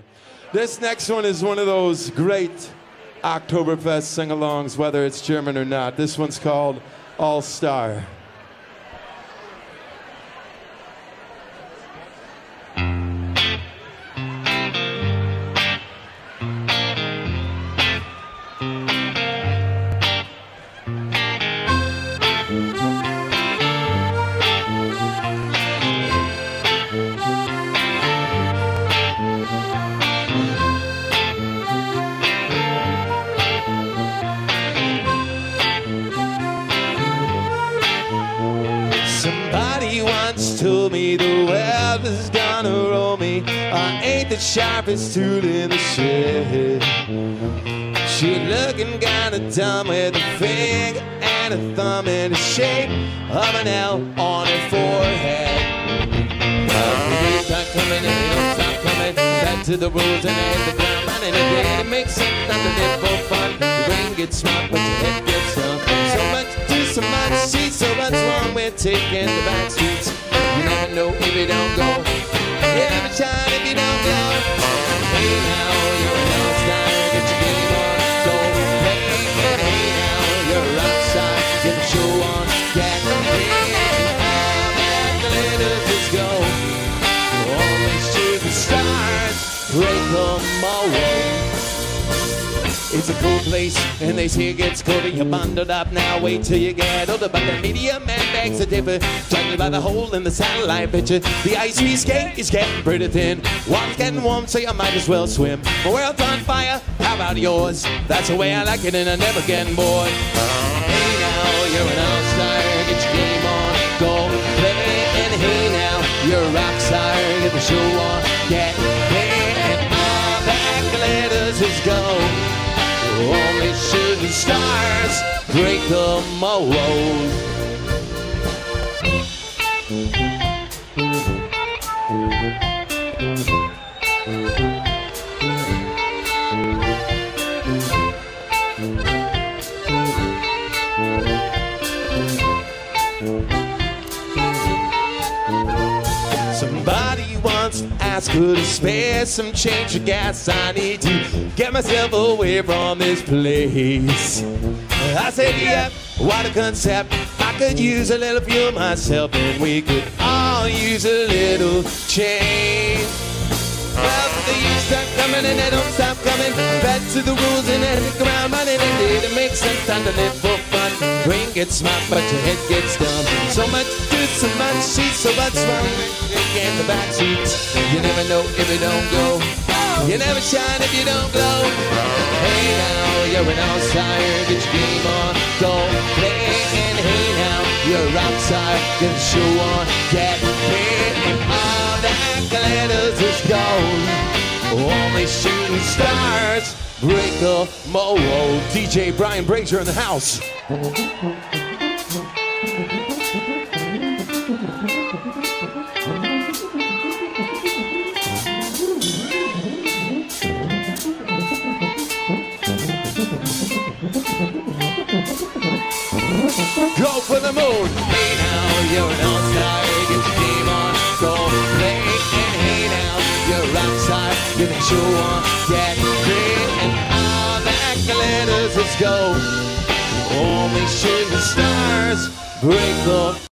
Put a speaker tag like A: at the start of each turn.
A: This next one is one of those great Oktoberfest sing-alongs, whether it's German or not. This one's called All Star. Somebody once told me the world is gonna roll me. I ain't the sharpest tool in the shed. She looking kinda dumb with a finger and a thumb in the shape of an L on her forehead. They start coming and they don't stop coming. Back to the rules and they hit the ground running again. It makes sense not to live for fun. The brain gets smart but your head gets dumb. So much do so much see, so much wrong with taking the back streets. You never know if you don't go. You never shine if you don't go. Hey now, you're an all-star, get your game on, go play. And hey now, you're a rock star, get the show on, get paid. All that glitters is gold. Only shooting stars break them away. It's a cool place, and they say it gets colder. You're bundled up now, wait till you get older. But the media man begs to differ, judging by the hole in the satellite picture. The ice we skate is getting pretty thin. Water's getting warm, so you might as well swim. My world's on fire, how about yours? That's the way I like it, and I'm never getting bored. Hey now, you're an all-star, get your game on, go play. And hey now, you're a rock star, get the show on, get paid. And all that glitters is gold. Only shooting stars break the mold. Somebody once asked, could I spare some change for gas? I need to get myself away from this place. I said, yep, what a concept. I could use a little fuel myself, and we could all use a little change. Well, they start coming and they don't stop coming. Back to the rules and they hit the ground running. Indeed, it makes sense time to live for fun. Brain gets smart, but your head gets dumb. So much good, so much sheets, so much fun. In the back seats, you never know if you don't go. You never shine if you don't glow. Hey now, you're an all-star, get your game on, go play. And hey now, you're a rock star, get the show on, get paid. And all that glitters is gold. Only shooting stars break the mold. DJ Brian Brazier in the house. Go for the moon. Hey now, you're an all-star, get your game on, go play. And hey now, you're a rock star, get the show on, get paid. And all that glitters is gold. Only shooting stars break the